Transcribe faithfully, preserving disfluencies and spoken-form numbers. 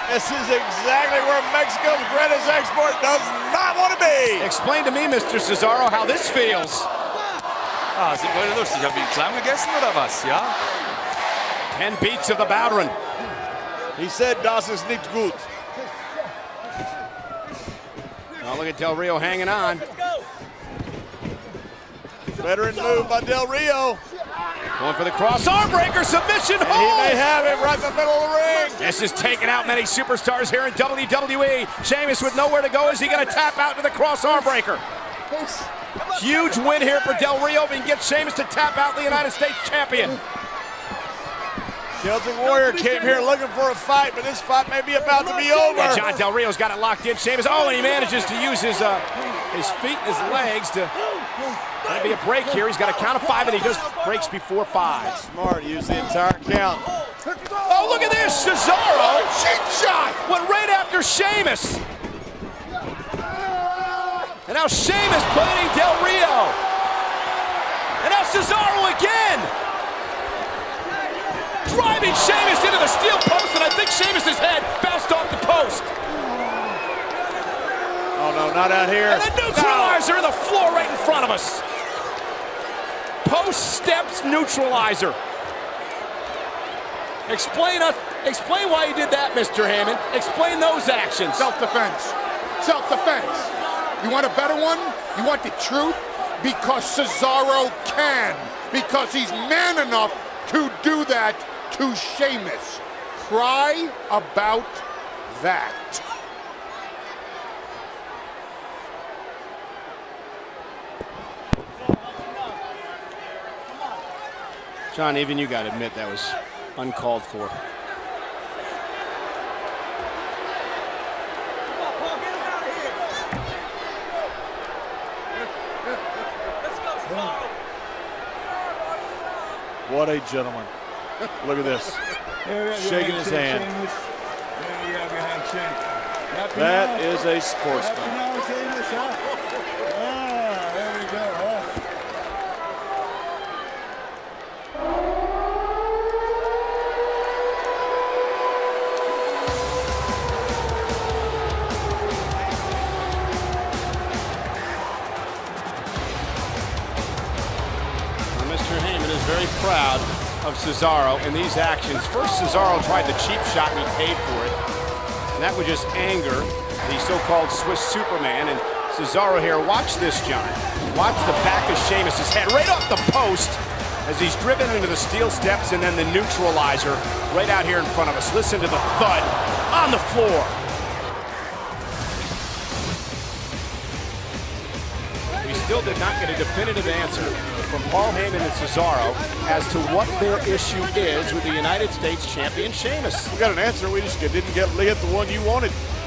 This is exactly where Mexico's greatest export does not want to be. Explain to me, Mister Cesaro, how this feels. Ah, sind Leute lustig. Haben die Klamm gegessen oder was? Ja? Ten beats of the Bowdron. He said, das ist nicht gut. Oh, look at Del Rio hanging on. Veteran move by Del Rio. Going for the cross arm breaker, submission hold. And he may have it right in the middle of the ring. This is taking out many superstars here in W W E. Sheamus with nowhere to go. Is he going to tap out to the cross arm breaker? Huge win here for Del Rio. If he can get Sheamus to tap out the United States Champion. Celtic Warrior came here looking for a fight, but this fight may be about to be over. Yeah, John Del Rio's got it locked in. Sheamus, oh, and he manages to use his uh, his feet and his legs to Gonna be a break here. He's got a count of five, and he just breaks before five. Smart, use the entire count. Oh, look at this, Cesaro! Cheap shot! Went right after Sheamus. And now Sheamus playing Del Rio. And now Cesaro again! Driving Sheamus into the steel post, and I think Sheamus's head bounced off the post. Oh no, not out here. And a neutralizer no. in the floor right in front of us. Post steps neutralizer. Explain us, explain why you did that, Mister Hammond. Explain those actions. Self-defense. Self-defense. You want a better one? You want the truth? Because Cesaro can. Because he's man enough to do that to Sheamus. Cry about that. John, even you got to admit that was uncalled for. What a gentleman. Look at this. Shaking his hand. That is a sportsman. Mister Heyman is very proud of Cesaro in these actions. First, Cesaro tried the cheap shot and he paid for it. And that would just anger the so-called Swiss Superman. And Cesaro here, watch this, John. Watch the back of Sheamus's head right off the post as he's driven into the steel steps, and then the neutralizer right out here in front of us. Listen to the thud on the floor. We still did not get a definitive answer from Paul Heyman and Cesaro as to what their issue is with the United States Champion Sheamus. We got an answer, we just didn't get, get the one you wanted.